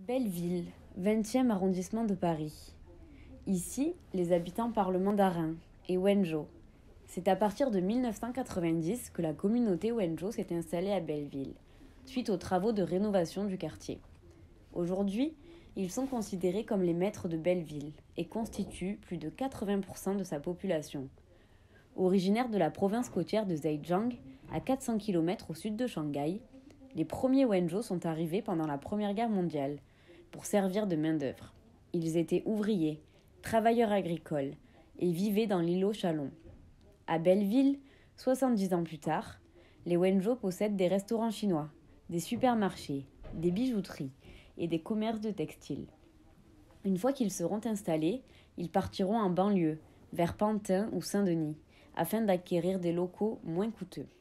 Belleville, 20e arrondissement de Paris. Ici, les habitants parlent mandarin et wenzhou. C'est à partir de 1990 que la communauté wenzhou s'est installée à Belleville, suite aux travaux de rénovation du quartier. Aujourd'hui, ils sont considérés comme les maîtres de Belleville et constituent plus de 80% de sa population. Originaires de la province côtière de Zhejiang, à 400 km au sud de Shanghai, les premiers wenzhou sont arrivés pendant la Première Guerre mondiale pour servir de main-d'œuvre. Ils étaient ouvriers, travailleurs agricoles et vivaient dans l'îlot Chalon. À Belleville, 70 ans plus tard, les wenzhou possèdent des restaurants chinois, des supermarchés, des bijouteries et des commerces de textiles. Une fois qu'ils seront installés, ils partiront en banlieue, vers Pantin ou Saint-Denis, afin d'acquérir des locaux moins coûteux.